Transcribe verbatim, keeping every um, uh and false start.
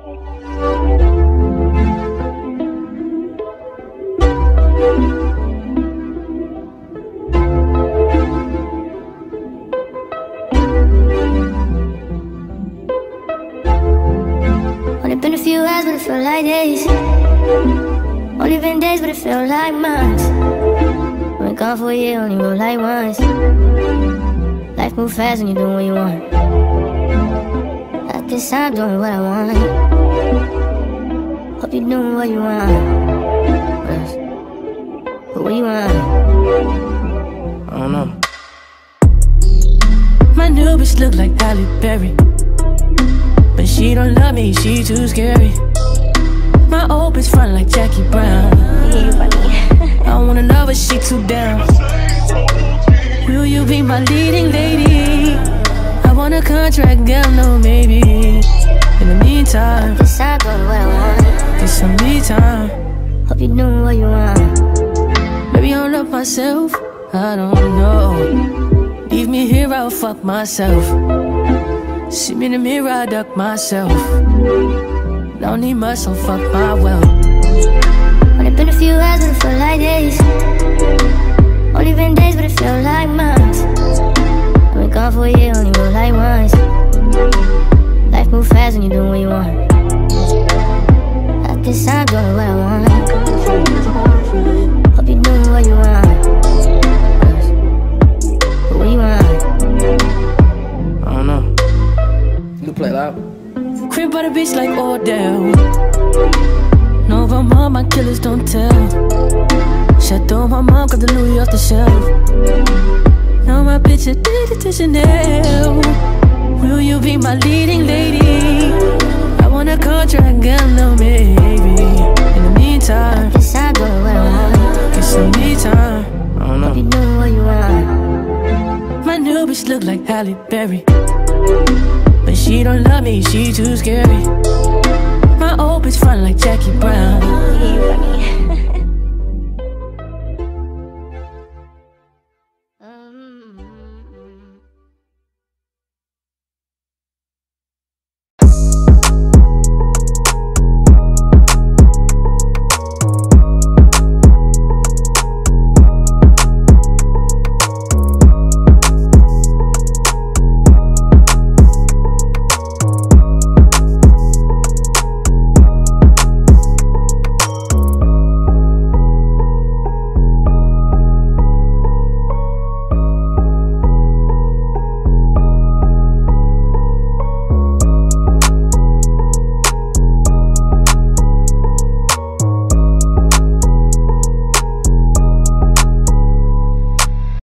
Only been a few hours, but it felt like days. Only been days, but it felt like months. Been gone for a year, only roll like once. Life moves fast when you do what you want. At this time, doing what I want. Hope you're doing what you want. But what you want? I don't know. My new bitch look like Halle Berry, but she don't love me, she too scary. My old bitch front like Jackie Brown. I wanna know if she too down. Will you be my leading lady? I want a contract, girl, no maybe. In the meantime, Guess I'm doing what I want. get some me time. Hope you're doing what you want. Maybe I'll love myself, I don't know. Leave me here, I'll fuck myself. See me in the mirror, I duck myself. Don't need much, so fuck my wealth. Only been a few hours, but it felt like days. Only been days, but it felt like months. I've been gone for a year, only roll like once. Life moves fast when you do what you want. At this time, doing what I want. Hope you're doing what you want. But what you want? I don't know. You can play loud. Crib by the beach like Odell. No, but mom, my killers don't tell. Chateau, my mom got the Louis off the shelf. Now my bitch addicted to Chanel. Will you be my leading lady? I want a contract, girl, no maybe. In the meantime, Guess I'm doing what I want. get some me time. I don't Hope know. you're doing what you want. My new bitch look like Halle Berry, but she don't love me, she too scary. My old bitch front like Jackie Brown.